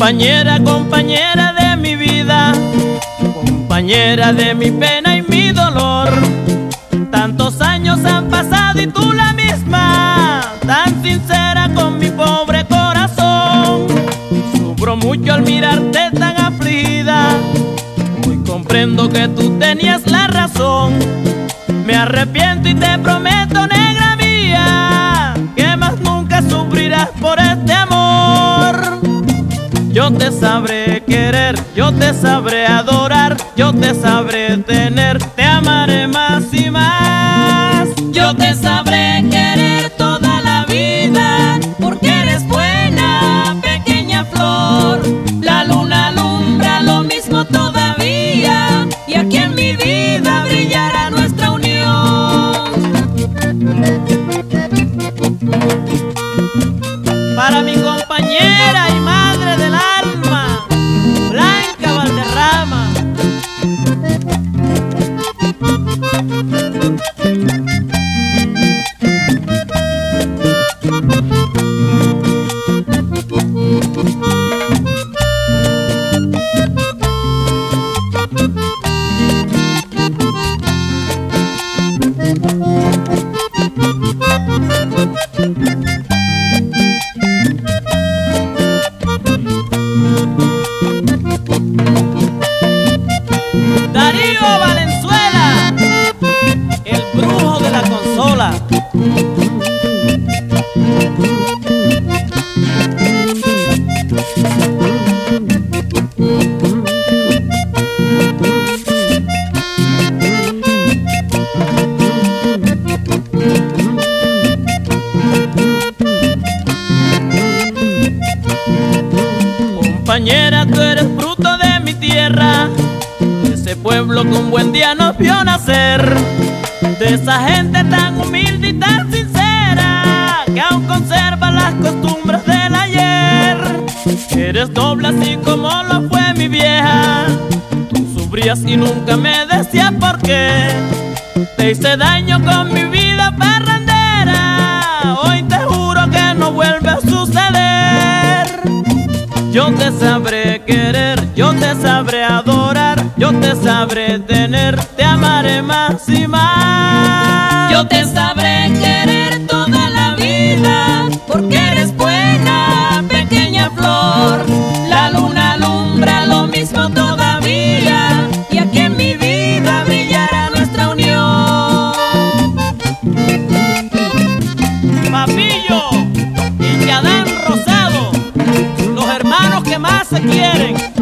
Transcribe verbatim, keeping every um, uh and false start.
Compañera, compañera de mi vida, compañera de mi pena y mi dolor. Tantos años han pasado y tú la misma, tan sincera con mi pobre corazón. Sufro mucho al mirarte tan afligida, hoy comprendo que tú tenías la razón. Me arrepiento y te prometo, negra mía, que más nunca sufrirás por este amor. Yo te sabré querer, yo te sabré adorar, yo te sabré tener, te amaré más y más. Yo te sabré querer toda la vida, porque eres buena, pequeña flor. La luna alumbra lo mismo todavía, y aquí en mi vida brillará nuestra unión. Para mi compañera y madre del alma, Blanca Valderrama. Darío Valenzuela, el brujo de la consola. Compañera, tú eres fruto de mi tierra, de ese pueblo que un buen día nos vio nacer, de esa gente tan humilde y tan sincera, que aún conserva las costumbres del ayer. Eres doble así como lo fue mi vieja, tú sufrías y nunca me decías por qué. Te hice daño con mi vida parrandera, hoy te juro que no vuelve a suceder. Yo te sabré querer, yo te sabré adorar, yo te sabré tener, te amaré más y más. Yo te sabré querer toda la vida, porque eres buena, pequeña flor. La luna alumbra lo mismo todavía, y aquí en mi vida brillará nuestra unión. Papillo y Yadán Rosado, los hermanos que más se quieren.